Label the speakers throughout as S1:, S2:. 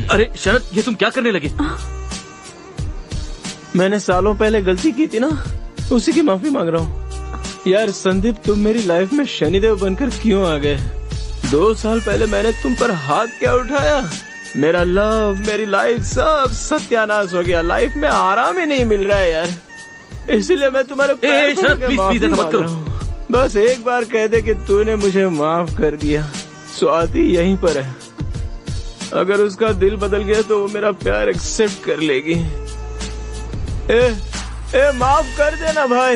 S1: अरे शरद, ये तुम क्या करने लगे?
S2: मैंने सालों पहले गलती की थी ना, उसी की माफी मांग रहा हूँ। यार संदीप, तुम मेरी लाइफ में शनिदेव बनकर क्यों आ गए? 2 साल पहले मैंने तुम पर हाथ क्या उठाया? मेरा लव, मेरी लाइफ सब सत्यानाश हो गया। लाइफ में आराम ही नहीं मिल रहा है यार, इसीलिए मैं तुम्हारे पैर पकड़ के माफी मांग रहा हूँ। बस एक बार कह दे कि तूने मुझे माफ कर दिया। स्वाति यहीं पर है, अगर उसका दिल बदल गया तो वो मेरा प्यार एक्सेप्ट कर लेगी। माफ कर देना भाई।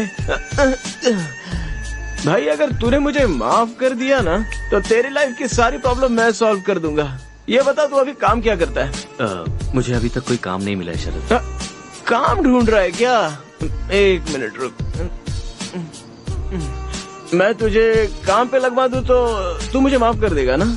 S2: भाई अगर तूने मुझे माफ कर दिया ना, तो तेरी लाइफ की सारी प्रॉब्लम मैं सॉल्व कर दूंगा। ये बता, तू अभी काम क्या करता है?
S1: मुझे अभी तक कोई काम नहीं मिला है शरद।
S2: काम ढूंढ रहा है क्या? 1 मिनट रुक, मैं तुझे काम पे लगवा दूं तो तू मुझे माफ कर देगा ना?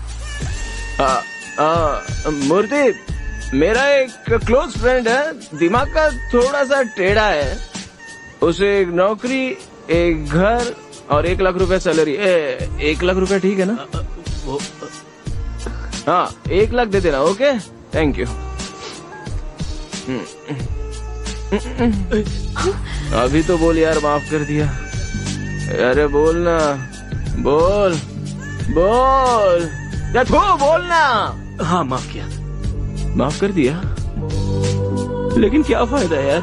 S2: मूर्ति, मेरा एक क्लोज फ्रेंड है, दिमाग का थोड़ा सा टेढ़ा है। उसे एक नौकरी, एक घर और 1 लाख रुपए सैलरी। 1 लाख रुपए ठीक है ना? हाँ, 1 लाख दे देना। Okay, thank you. अभी तो बोल यार, माफ कर दिया। अरे बोल ना, बोल बोल, बोल ना।
S1: हाँ, माफ किया।
S2: माफ कर दिया, लेकिन क्या फायदा यार?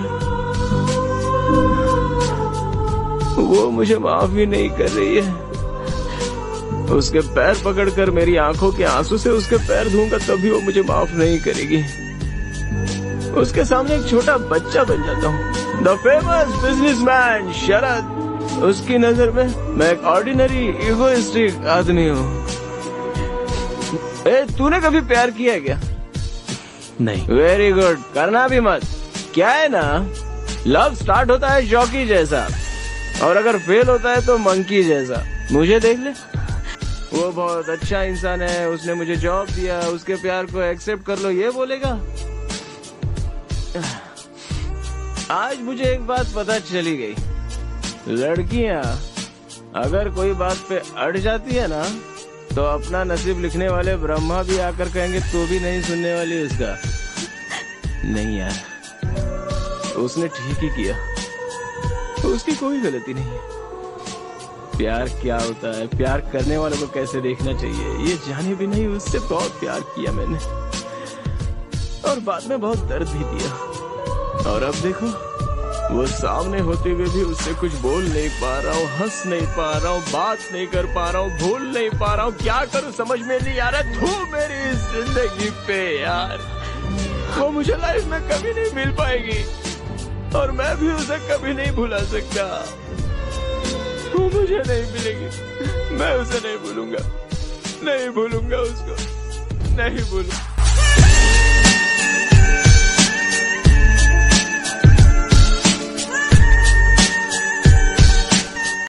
S2: वो मुझे माफ ही नहीं कर रही है। उसके पैर पकड़कर मेरी आंखों के आंसू से उसके पैर धोऊंगा तभी वो मुझे माफ नहीं करेगी। उसके सामने एक छोटा बच्चा बन जाता हूँ। द फेमस बिजनेसमैन शरद, उसकी नजर में मैं एक ऑर्डिनरी इगोइस्टिक आदमी हूँ। तूने कभी प्यार किया है क्या?
S1: नहीं।
S2: वेरी गुड, करना भी मत। क्या है ना, लव स्टार्ट होता है जॉकी जैसा, और अगर फेल होता है तो मंकी जैसा। मुझे देख ले, वो बहुत अच्छा इंसान है, उसने मुझे जॉब दिया, उसके प्यार को एक्सेप्ट कर लो, ये बोलेगा। आज मुझे एक बात पता चली गई, लड़कियां अगर कोई बात पे अड़ जाती है ना, तो अपना नसीब लिखने वाले ब्रह्मा भी आकर कहेंगे तू भी नहीं सुनने वाली उसका। नहीं यार, उसने ठीक ही किया, उसकी कोई गलती नहीं है। प्यार क्या होता है, प्यार करने वालों को कैसे देखना चाहिए, ये जाने भी नहीं उससे बहुत प्यार किया मैंने, और बाद में बहुत दर्द भी दिया। और अब देखो, वो सामने होते हुए भी उससे कुछ बोल नहीं पा रहा हूँ, हंस नहीं पा रहा हूँ, बात नहीं कर पा रहा हूँ, भूल नहीं पा रहा हूँ। क्या करूँ समझ में नहीं आ रहा। तू मेरी जिंदगी पे यार, वो मुझे लाइफ में कभी नहीं मिल पाएगी, और मैं भी उसे कभी नहीं भुला सकता। वो मुझे नहीं मिलेगी, मैं उसे नहीं भूलूंगा, नहीं भूलूंगा उसको, नहीं भूलूंगा।